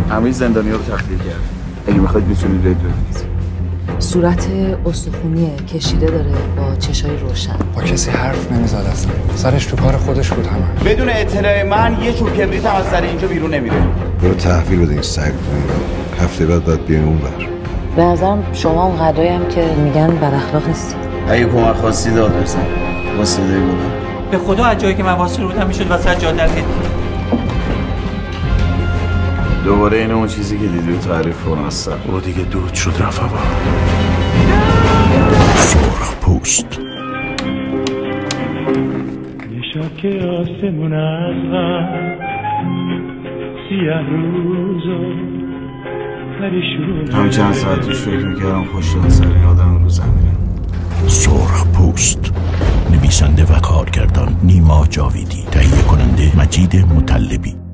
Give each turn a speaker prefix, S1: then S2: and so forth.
S1: همه زندانی‌ها رو تخلیه کرد. اگه میخواید میتونید برید ببینید.
S2: صورت استخونیه، کشیده داره با چشای روشن.
S3: با کسی حرف نمیزد اصلا. سرش تو کار خودش بود همه.
S1: بدون اطلاع من یه چوب کبریت هم از سر اینجا بیرون نمیره.
S4: برو تحویل بده این سگ. هفته بعد باید بیایم اون بر.
S2: به نظرم شما اون قدایی هم که میگن بد اخلاق نیستید.
S1: اگه کمک خواستی داد بزن. واسیده بودم.
S5: به خدا از جایی که من واسه بودم میشد وسط جاده رفت.
S1: دوباره این اون چیزی که دیدی تعریف کن هستم.
S6: او دیگه دود شد رفت هوا. سورا پوست.
S7: یه شاک آسمون از غم سیاه روزو
S1: همین چند ساعت توش فکر میکردم خوشحال سرین آدم رو زمینم.
S6: سورا پوست. نویسنده و کارگردان نیما جاویدی. تهیه کننده مجید مطلبی.